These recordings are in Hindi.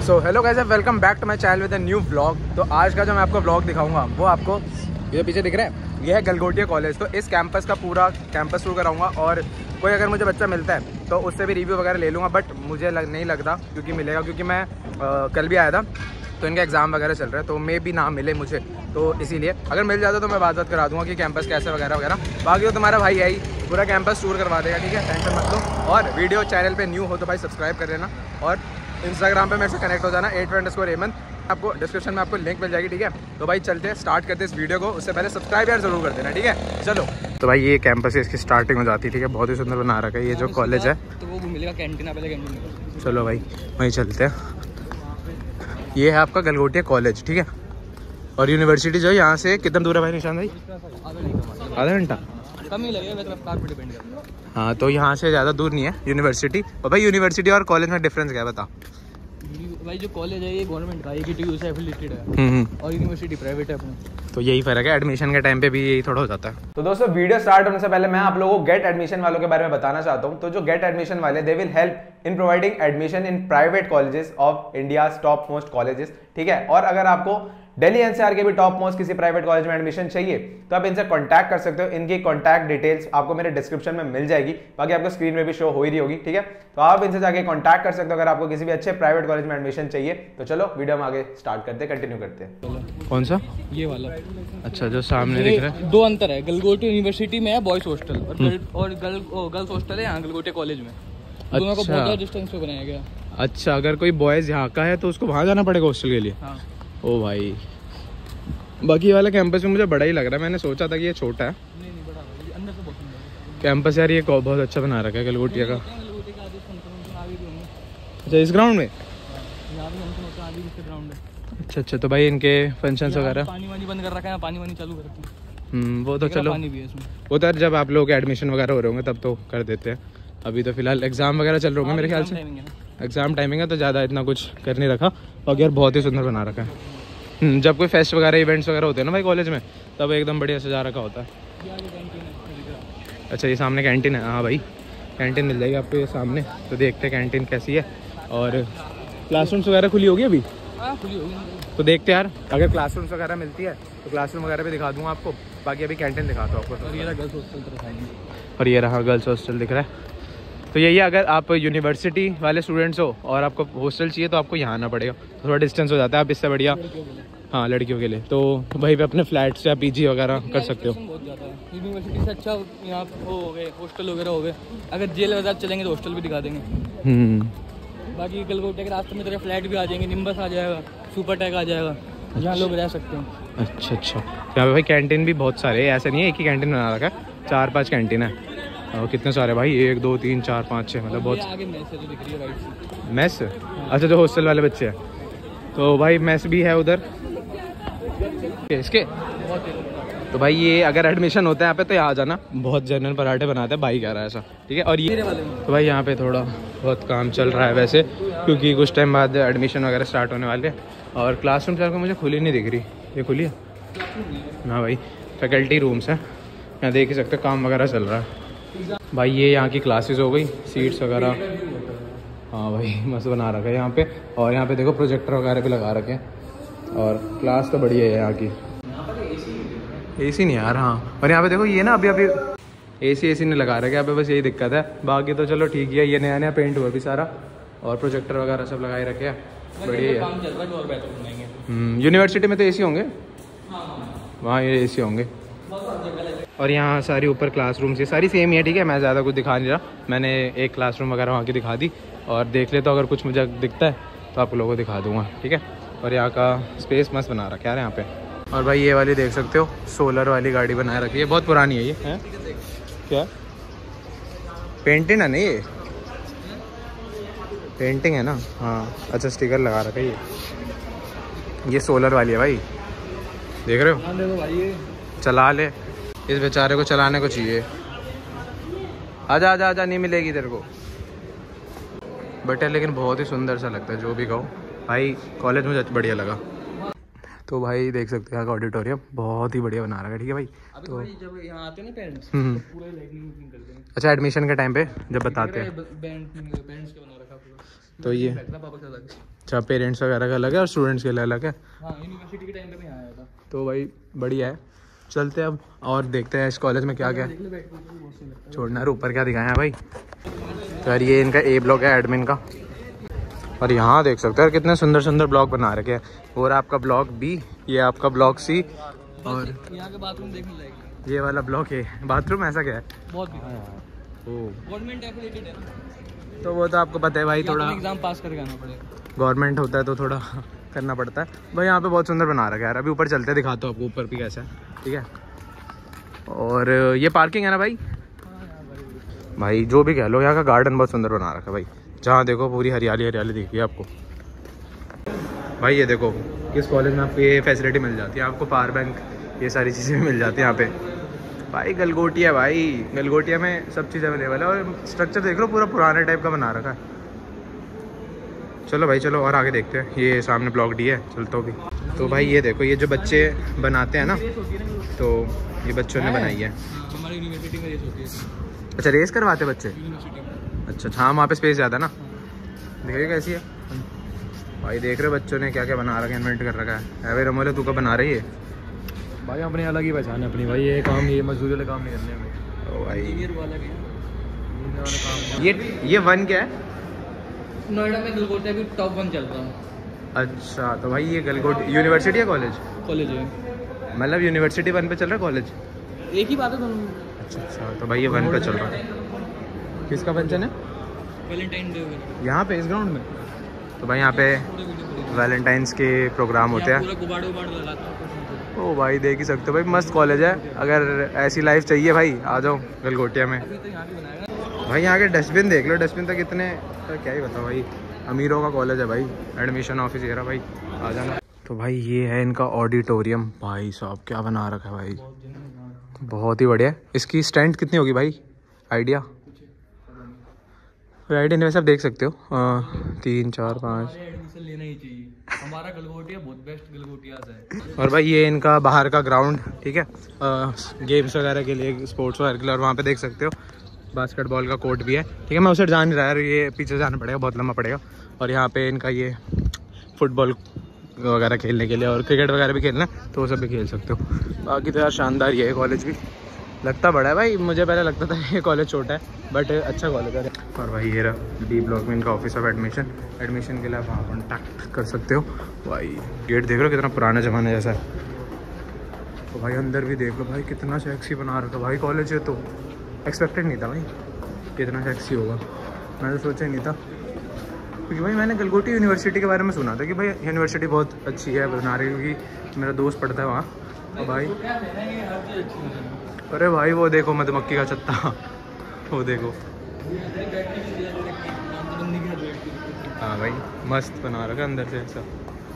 So hello guys, welcome back to my channel with a new vlog. तो आज का जो मैं आपको व्लॉग दिखाऊंगा वो आपको ये पीछे दिख रहा है, ये है गलगोटिया कॉलेज। तो इस कैंपस का पूरा कैंपस टूर कराऊंगा और कोई अगर मुझे बच्चा मिलता है तो उससे भी रिव्यू वगैरह ले लूँगा। बट मुझे नहीं लगता क्योंकि मिलेगा, क्योंकि मैं कल भी आया था तो इनका एग्ज़ाम वगैरह चल रहा है, तो मे भी ना मिले मुझे। तो इसीलिए अगर मिल जाता तो मैं बात करा दूँगा कि कैंपस कैसे वगैरह वगैरह। बाकी तो तुम्हारा भाई है ही, पूरा कैंपस टूर करवा देगा, ठीक है, टेंशन मत लो। और वीडियो चैनल पे न्यू हो तो भाई सब्सक्राइब कर लेना और इंस्टाग्राम पे मेरे से कनेक्ट हो जाना @_Eamon। आपको डिस्क्रिप्शन में आपको लिंक मिल जाएगी, ठीक है। तो भाई चलते हैं, स्टार्ट करते हैं इस वीडियो को। उससे पहले सब्सक्राइब यार जरूर कर देना, ठीक है। चलो तो भाई ये कैंपस है, इसकी स्टार्टिंग हो जाती है, ठीक है। बहुत ही सुंदर बना रखा है ये जो कॉलेज है। तो वो मिलेगा कैंटीन, पहले कैंटीन। चलो भाई वहीं चलते हैं। ये है आपका गलगोटिया कॉलेज, ठीक है। और यूनिवर्सिटी जो है यहाँ से कितना दूर है भाई निशान भाई? आधा घंटा कम ही लगेगा, रफ्तार पे डिपेंड करता है। हाँ, तो यहाँ से ज़्यादा दूर नहीं है यूनिवर्सिटी। और भाई यूनिवर्सिटी और कॉलेज में डिफरेंस क्या है बता? भाई जो कॉलेज है ये गवर्नमेंट का, AKTU से एफिलिएटेड है और यूनिवर्सिटी प्राइवेट है अपनी। तो यही फर्क है, एडमिशन के टाइम पे भी यही थोड़ा हो जाता है। तो दोस्तों वीडियो स्टार्ट होने से पहले मैं आप लोगों को गेट एडमिशन वालों के बारे में बताना चाहता हूँ। तो जो गेट एडमिशन वाले, they will help in providing admission in private colleges of India's top most colleges, ठीक है। और अगर आपको दिल्ली NCR के भी टॉप मोस्ट किसी प्राइवेट कॉलेज में एडमिशन चाहिए तो आप इनसे कांटेक्ट कर सकते हो। इनकी कांटेक्ट डिटेल्स आपको मेरे डिस्क्रिप्शन में मिल जाएगी, बाकी आपको स्क्रीन में भी शो हो ही रही होगी, ठीक है। तो आप इनसे जाके कांटेक्ट कर सकते हो अगर आपको किसी भी अच्छे प्राइवेट कॉलेज में एडमिशन चाहिए। तो चलो वीडियो में आगे स्टार्ट करते, कंटिन्यू करते हैं। कौन सा? ये वाला। अच्छा, जो सामने दिख रहा है। दो अंतर है, गलगोटिया यूनिवर्सिटी में है बॉयज हॉस्टल और गर्ल्स हॉस्टल है यहाँ गलगोटिया कॉलेज में। दोनों को बहुत ज़्यादा डिस्टेंस पे बनाया गया। अच्छा, अगर कोई बॉयज यहाँ का है तो उसको वहाँ जाना पड़ेगा हॉस्टल के लिए? हाँ। ओ भाई, बाकी वाला कैंपस में मुझे बड़ा ही लग रहा है। मैंने सोचा था कि ये छोटा है। नहीं बड़ा है, अंदर से बहुत सुंदर कैंपस यार ये बहुत अच्छा बना रखा है गलगोटिया का। अच्छा, इस ग्राउंड में? अच्छा अच्छा, तो भाई इनके फंक्शंस वगैरह पानी वानी बंद कर रखा है, पानी वानी चालू कर रखा है। वो तो चलो, पानी भी है इसमें। वो तो जब आप लोग एडमिशन वगैरह हो रहे होंगे तब तो कर देते हैं। अभी तो फिलहाल एग्जाम वगैरह चल रहे होंगे मेरे ख्याल से। एग्जाम टाइमिंग है तो ज़्यादा इतना कुछ कर नहीं रखा। और यार बहुत ही सुंदर बना रखा है। जब कोई फेस्ट वगैरह इवेंट्स वगैरह होते हैं ना भाई कॉलेज में, तब एकदम बढ़िया सजा रखा होता है। अच्छा, ये सामने कैंटीन है। हाँ भाई, कैंटीन मिल जाएगी आपको ये सामने। तो देखते हैं कैंटीन कैसी है। और क्लासरूम्स वगैरह खुली होगी अभी? हाँ खुली होगी। तो देखते यार, अगर क्लासरूम्स वगैरह मिलती है तो क्लासरूम वगैरह भी दिखा दूँगा आपको। बाकी अभी कैंटीन दिखाता हूँ आपको। और ये रहा गर्ल्स हॉस्टल, और ये रहा गर्ल्स हॉस्टल दिख रहा है। तो यही है, अगर आप यूनिवर्सिटी वाले स्टूडेंट्स हो और आपको हॉस्टल चाहिए तो आपको यहाँ आना पड़ेगा। थोड़ा डिस्टेंस हो जाता है, आप इससे बढ़िया। हाँ, लड़कियों के लिए तो वहीं पे अपने फ्लैट्स या PG वगैरह कर सकते हो। बहुत ज़्यादा है यूनिवर्सिटी से अच्छा। यहाँ वो हो गए हॉस्टल वगैरह हो गए। अगर जेल वगैरह चलेंगे तो हॉस्टल भी दिखा देंगे। बाकी गलगोटिया के रास्ते में तेरे फ्लैट भी आ जाएंगे, निम्बस आ जाएगा, सुपर टैग आ जाएगा, जहाँ लोग रह सकते हैं। अच्छा अच्छा, यहाँ पे भाई कैंटीन भी बहुत सारे हैं, ऐसा नहीं है एक ही कैंटीन बना रखा है, 4-5 कैंटीन है। और कितने सारे भाई, 1 2 3 4 5 6, मतलब बहुत। आगे मेस है जो दिख रही है राइट से। मेस? अच्छा, जो हॉस्टल वाले बच्चे हैं तो भाई मेस भी है उधर इसके। तो भाई ये अगर एडमिशन होता है यहाँ पे तो यहाँ आ जाना। बहुत जनरल पराठे बनाते हैं भाई, कह रहा है ऐसा, ठीक है। और ये तो भाई यहाँ पे थोड़ा बहुत काम चल रहा है वैसे, क्योंकि कुछ टाइम बाद एडमिशन वगैरह स्टार्ट होने वाले हैं। और क्लासरूम सर को मुझे खुली नहीं दिख रही। ये खुली है ना भाई? फैकल्टी रूम्स हैं, यहाँ देख ही सकते काम वगैरह चल रहा है भाई। ये यहाँ की क्लासेस हो गई, सीट्स वगैरह। हाँ भाई मस्त बना रखा है यहाँ पे। और यहाँ पे देखो प्रोजेक्टर वगैरह भी लगा रखे हैं। और क्लास तो बढ़िया है यहाँ की। AC नहीं यार। हाँ, और यहाँ पे देखो ये ना अभी AC ने लगा रखा है यहाँ पे, बस यही दिक्कत है। बाकी तो चलो ठीक है, ये नया नया पेंट हुआ भी सारा और प्रोजेक्टर वगैरह सब लगाए रखे हैं, बढ़िया है। यूनिवर्सिटी में तो AC होंगे, वहाँ ये AC होंगे। और यहाँ सारी ऊपर क्लासरूम्स ये सारी सेम ही है, ठीक है। मैं ज़्यादा कुछ दिखा नहीं रहा, मैंने एक क्लासरूम वगैरह वहाँ की दिखा दी। और देख ले तो अगर कुछ मुझे दिखता है तो आप लोगों को दिखा दूँगा, ठीक है। और यहाँ का स्पेस मस्त बना रखा है यहाँ पे। और भाई ये वाली देख सकते हो, सोलर वाली गाड़ी बनाए रखी है, बहुत पुरानी है ये। है क्या? पेंटिंग है ना ये? पेंटिंग है ना? हाँ अच्छा, स्टिकर लगा रखा है ये सोलर वाली है भाई, देख रहे हो? भाई चला ले, इस बेचारे को चलाने को चाहिए। आजा आजा आजा, नहीं मिलेगी तेरे को। बट यार लेकिन बहुत ही सुंदर सा लगता है, जो भी कहो भाई। कॉलेज मुझे बढ़िया लगा। तो भाई देख सकते हैं यहाँ का ऑडिटोरियम बहुत ही बढ़िया बना रखा है, ठीक है भाई। तो जब यहाँ आते हैं ना पेरेंट्स तो पूरा लाइटिंग कर देंगे। अच्छा, एडमिशन के टाइम पे जब बताते हैं पेरेंट्स के बना रखा पूरा। तो ये अच्छा, पेरेंट्स वगैरह का अलग है और स्टूडेंट्स के लिए अलग है। हाँ, यूनिवर्सिटी के टाइम पे मैं आया था। तो भाई बढ़िया है, चलते हैं अब और देखते हैं इस कॉलेज में क्या क्या है। छोड़ना है ऊपर क्या दिखाया है भाई। तो यार ये इनका ए ब्लॉक है एडमिन का, और यहाँ देख सकते हो कितने सुंदर सुंदर ब्लॉक बना रखे हैं। और आपका ब्लॉक बी, ये आपका ब्लॉक सी, और यहाँ के बाथरूम देखने लायक ये वाला ब्लॉक है। बाथरूम ऐसा क्या है? बहुत गवर्नमेंट एफिलिएटेड है, तो वो तो आपको पता है भाई, थोड़ा एग्जाम पास करके आना पड़ेगा। गवर्नमेंट होता है तो थोड़ा करना पड़ता है भाई। यहाँ पे बहुत सुंदर बना रखा है यार। अभी ऊपर चलते हैं, दिखाता हूँ आपको ऊपर भी कैसा है, ठीक है। और ये पार्किंग है ना भाई। भाई जो भी कह लो, यहाँ का गार्डन बहुत सुंदर बना रखा है भाई। जहाँ देखो पूरी हरियाली हरियाली दिख रही है आपको। भाई ये देखो किस कॉलेज में आपको ये फैसिलिटी मिल जाती है, आपको पावर बैंक, ये सारी चीज़ें मिल जाती है यहाँ पे। भाई गलगोटिया, भाई गलगोटिया में सब चीज़ अवेलेबल है। और स्ट्रक्चर देख लो पूरा पुराने टाइप का बना रखा है। चलो भाई चलो और आगे देखते हैं। ये सामने ब्लॉक डी है, चलता हूँ भी। तो भाई ये देखो, ये जो बच्चे बनाते हैं ना, तो ये बच्चों ने बनाई है। हमारी यूनिवर्सिटी में रेस होती है। अच्छा, रेस करवाते बच्चे? यूनिवर्सिटी में। अच्छा हाँ, वहाँ पे स्पेस ज़्यादा ना। देखिए कैसी है भाई। देख रहे हो बच्चों ने क्या क्या बना रखा है, इन्वेंट कर रखा है। भाई रमोले तू का बना रही है भाई, अपनी अलग ही पहचान है अपनी भाई। ये काम, ये मजदूरी वाले काम नहीं करने हमें। ओ भाई इंजीनियर वाला भी ये वन क्या है? नोएडा में गलगोटिया भी टॉप 1 चलता है। अच्छा तो भाई ये गलगोट यूनिवर्सिटी है कॉलेज? कॉलेज है, मतलब यूनिवर्सिटी 1 पे चल रहा है कॉलेज? एक ही बात है दोनों। अच्छा तो भाई ये 1 पे चल रहा है। किसका फंक्शन है? वैलेंटाइन डे वगैरह यहाँ पे इस ग्राउंड में? तो भाई यहाँ पे वैलेंटाइंस के प्रोग्राम होते हैं। पूरा गुबाड़ उबाड़ लगाता है। ओ भाई देख ही सकते हो भाई, मस्त कॉलेज है। अगर ऐसी लाइफ चाहिए भाई, आ जाओ गलगोटिया में। अभी तो यहाँ भी बनाएगा भाई यहाँ के डस्टबिन देख लो, डस्टबिन तक कितने, तो क्या ही बताओ भाई। अमीरों का कॉलेज है भाई। एडमिशन ऑफिस ये रहा भाई, आ जाना। तो भाई ये है इनका ऑडिटोरियम। भाई साहब क्या बना रखा है भाई, बहुत ही बढ़िया। इसकी स्ट्रेंथ कितनी होगी भाई, आइडिया? आइडिया नहीं, वैसे आप देख सकते हो 3 4 5। एडमिशन लेना ही चाहिए, हमारा गलगोटिया बहुत बेस्ट गलगोटिया है। और भाई ये इनका बाहर का ग्राउंड, ठीक है, गेम्स वगैरह के लिए, स्पोर्ट्स वगैरह के लिए। और वहाँ पे देख सकते हो बास्केटबॉल का कोर्ट भी है, ठीक है। मैं उसे जा नहीं रहा यार, ये पीछे जाना पड़ेगा, बहुत लंबा पड़ेगा। और यहाँ पे इनका ये फुटबॉल वगैरह खेलने के लिए, और क्रिकेट वगैरह भी खेलना तो वो सब भी खेल सकते हो। बाकी तो यार शानदार ये है कॉलेज भी। लगता बड़ा है भाई, मुझे पहले लगता था ये कॉलेज छोटा है, बट अच्छा कॉलेज है। और भाई ये रहा डी ब्लॉक में इनका ऑफिस ऑफ एडमिशन। एडमिशन के लिए आप वहाँ कॉन्टैक्ट कर सकते हो। भाई गेट देख रहे हो कितना पुराना ज़माना जैसा है। तो भाई अंदर भी देख लो भाई, कितना सेक्सी बना रखा भाई कॉलेज है। तो एक्सपेक्टेड नहीं था भाई कितना सेक्सी होगा, मैंने सोचा ही नहीं था। क्योंकि भाई मैंने गलगोटी यूनिवर्सिटी के बारे में सुना था कि भाई यूनिवर्सिटी बहुत अच्छी है बना रही, क्योंकि मेरा दोस्त पढ़ता है वहाँ। और भाई अरे भाई वो देखो मधुमक्खी का छत्ता, वो देखो। हाँ भाई मस्त बना रखा अंदर से ऐसा।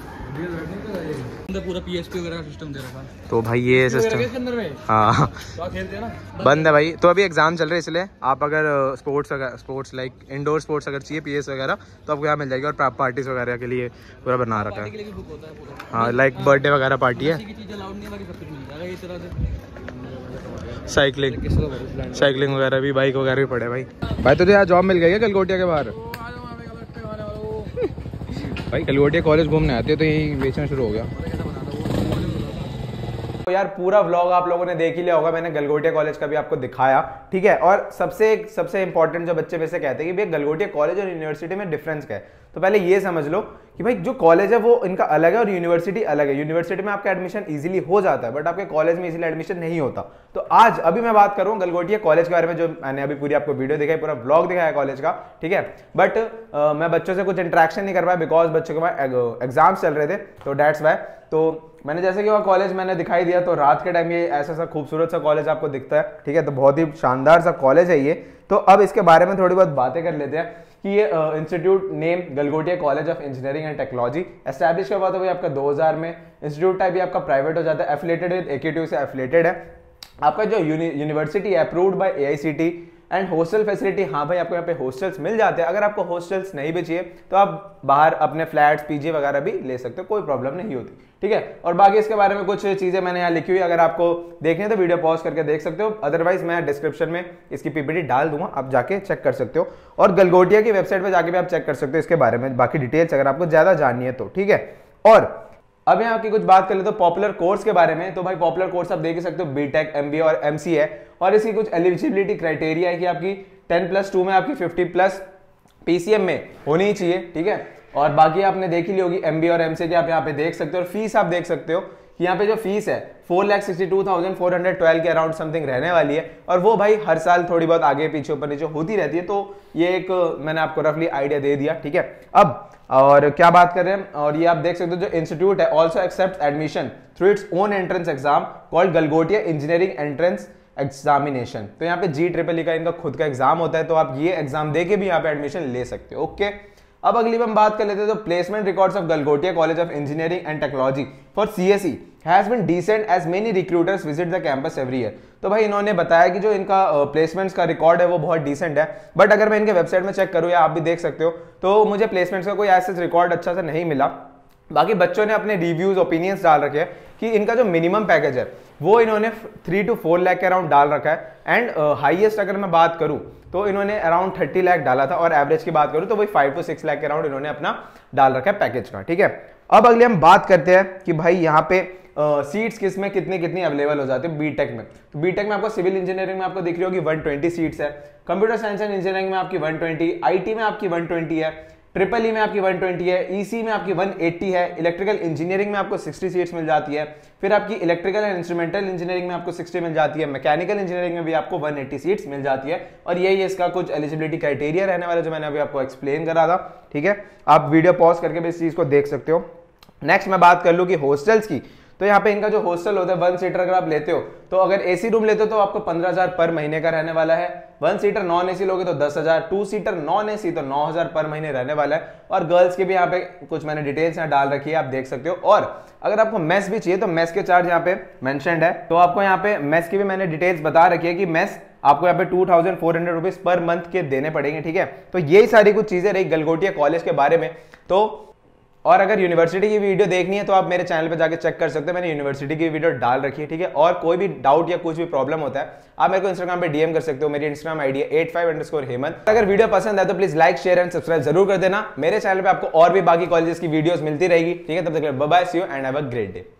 अंदर पूरा पीएसपी वगैरह सिस्टम दे रखा है। तो भाई ये सिस्टम, अंदर में हाँ खेलते हैं ना, बंद है भाई। तो अभी एग्जाम चल रहे हैं, इसलिए आप अगर स्पोर्ट्स लाइक इंडोर स्पोर्ट्स अगर चाहिए पीएस वगैरह, तो आपको यहाँ मिल जाएगी। और पार्टीज वगैरह के लिए पूरा बना रखा है। हाँ लाइक बर्थडे वगैरह पार्टी है, साइकिलिंग वगैरह भी, बाइक वगैरह भी पड़े भाई। भाई तुझे यहाँ जॉब मिल गई है गलगोटिया के बाहर? भाई गलगोटिया कॉलेज घूमने आते हैं तो यही बेचना शुरू हो गया। तो यार पूरा व्लॉग आप लोगों ने देख ही लिया होगा, मैंने गलगोटिया कॉलेज का भी आपको दिखाया, ठीक है। और सबसे इंपॉर्टेंट जो बच्चे में से कहते हैं कि भाई गलगोटिया कॉलेज और यूनिवर्सिटी में डिफरेंस क्या है, तो पहले ये समझ लो कि भाई जो कॉलेज है वो इनका अलग है और यूनिवर्सिटी अलग है। यूनिवर्सिटी में आपका एडमिशन इजीली हो जाता है, बट आपके कॉलेज में इजीली एडमिशन नहीं होता। तो आज अभी मैं बात करूं गलगोटिया कॉलेज के बारे में, जो मैंने अभी पूरी आपको वीडियो दिखाई, पूरा व्लॉग दिखाया कॉलेज का, ठीक है। बट मैं बच्चों से कुछ इंटरेक्शन नहीं कर पाया, बिकॉज बच्चों के पास एग्जाम्स चल रहे थे, तो डेट्स वाई। तो मैंने जैसे कि वह कॉलेज मैंने दिखाई दिया, तो रात के टाइम ये ऐसा सा खूबसूरत सा कॉलेज आपको दिखता है, ठीक है। तो बहुत ही शानदार सा कॉलेज है ये। तो अब इसके बारे में थोड़ी बहुत बातें कर लेते हैं कि ये institute name Galgotia college of engineering and technology establish करवा तो भाई आपका 2000 में। इंस्टीट्यूट टाइप भी आपका प्राइवेट हो जाता है, एफिलेटेड विद AQT से एफिलेटेड है। आपका जो university approved by AICT and hostel facility, हाँ भाई आपको यहाँ पे हॉस्टल्स मिल जाते हैं। अगर आपको हॉस्टल्स नहीं भी चाहिए तो आप बाहर अपने फ्लैट्स पीजी वगैरह भी ले सकते हो, कोई प्रॉब्लम नहीं होती, ठीक है। और बाकी इसके बारे में कुछ चीजें मैंने यहाँ लिखी हुई, अगर आपको देखनी है तो वीडियो पॉज करके देख सकते हो, अदरवाइज मैं डिस्क्रिप्शन में इसकी पीपीटी डाल दूंगा, आप जाके चेक कर सकते हो। और गलगोटिया की वेबसाइट पर जाके भी आप चेक कर सकते हो इसके बारे में बाकी डिटेल्स, अगर आपको ज्यादा जाननी है तो, ठीक है। और अब यहाँ की कुछ बात कर ले तो पॉपुलर कोर्स के बारे में, तो भाई पॉपुलर कोर्स आप देख ही सकते हो, बीटेक, एमबीए और एमसीए है। और इसकी कुछ एलिजिबिलिटी क्राइटेरिया है कि आपकी 10+2 में आपकी 50+ पीसीएम में होनी ही चाहिए, ठीक है। और बाकी आपने देख ही ली होगी एमबीए और एमसीए की, आप यहाँ पे देख सकते हो। और फीस आप देख सकते हो कि यहाँ पे जो फीस है 4,62,412 के अराउंड समथिंग रहने वाली है। और वो भाई हर साल थोड़ी बहुत आगे पीछे ऊपर नीचे होती रहती है, तो ये एक मैंने आपको रफली आइडिया दे दिया, ठीक है। अब और क्या बात कर रहे हैं, और ये आप देख सकते हो जो इंस्टीट्यूट है also accept admission through its own entrance exam called Galgotia engineering entrance examination. तो यहाँ पे GEEE का इनका खुद का एग्जाम होता है, तो आप ये एग्जाम देके भी यहाँ पे एडमिशन ले सकते हो, ओके। अब अगली हम बात कर लेते हैं तो placement records of Galgotia college of engineering and technology for CSE has been decent as many recruiters visit the campus every year. तो भाई इन्होंने बताया कि जो इनका प्लेसमेंट्स का रिकॉर्ड है वो बहुत डिसेंट है, बट अगर मैं इनके वेबसाइट में चेक करूँ या आप भी देख सकते हो तो मुझे प्लेसमेंट्स का कोई ऐसा रिकॉर्ड अच्छा से नहीं मिला। बाकी बच्चों ने अपने रिव्यूज ओपिनियंस डाल रखे हैं कि इनका जो मिनिमम पैकेज है वो इन्होंने 3 to 4 लाख के अराउंड डाल रखा है, एंड हाईएस्ट अगर मैं बात करूं तो इन्होंने अराउंड 30 लाख डाला था, और एवरेज की बात करूं तो वही 5 to 6 लाख के अराउंड इन्होंने अपना डाल रखा है पैकेज का, ठीक है। अब अगले हम बात करते हैं कि भाई यहाँ पे सीट्स किस में कितनी अवेलेबल हो जाती है बीटेक में। तो बीटेक में आपको सिविल इंजीनियरिंग में आपको दिख रही होगी 120 सीट्स है, कंप्यूटर साइंस एंड इंजीनियरिंग में आपकी 120, आईटी में आपकी 120 है, ट्रिपल ई में आपकी 120 है, ईसी में आपकी 180 है, इलेक्ट्रिकल इंजीनियरिंग में आपको 60 सीट्स मिल जाती है, फिर आपकी इलेक्ट्रिकल एंड इंस्ट्रूमेंटल इंजीनियरिंग में आपको 60 मिल जाती है, मैकेनिकल इंजीनियरिंग में भी आपको 180 सीट्स मिल जाती है। और यही इसका कुछ एलिजिबिलिटी क्राइटेरिया रहने वाला जो मैंने अभी आपको एक्सप्लेन करा था, ठीक है। आप वीडियो पॉज करके भी इस चीज को देख सकते हो। नेक्स्ट मैं बात कर लूँ कि हॉस्टल्स की, तो यहाँ पे इनका जो हॉस्टल होता है 1 सीटर अगर आप लेते हो तो अगर एसी रूम लेते हो तो आपको 15,000 पर महीने का रहने वाला है, 1 सीटर नॉन एसी लोगे तो 10,000, 2 सीटर नॉन एसी तो 9,000 पर महीने रहने वाला है। और गर्ल्स के भी यहाँ पे कुछ मैंने डिटेल्स यहाँ डाल रखी है, आप देख सकते हो। और अगर आपको मेस भी चाहिए तो मेस के चार्ज यहाँ पे मेंशन्ड है, तो आपको यहाँ पे मेस की भी मैंने डिटेल्स बता रखी है कि मेस आपको यहाँ पे 2,400 रुपीज पर मंथ के देने पड़ेंगे, ठीक है। तो यही सारी कुछ चीजें रही गलगोटिया कॉलेज के बारे में। तो और अगर यूनिवर्सिटी की वीडियो देखनी है तो आप मेरे चैनल पे जाके चेक कर सकते हो, मैंने यूनिवर्सिटी की वीडियो डाल रखी है, ठीक है। और कोई भी डाउट या कुछ भी प्रॉब्लम होता है आप मेरे को इंस्टाग्राम पे डीएम कर सकते हो, मेरी इंस्टाग्राम आईडी है 85_हेमंत। अगर वीडियो पसंद है तो please like, share and subscribe जरूर कर देना। मेरे चैनल पे आपको और भी बाकी कॉलेजेस की वीडियोस मिलती रहेगी, ठीक है। तब तक bye bye, see you and have a great day.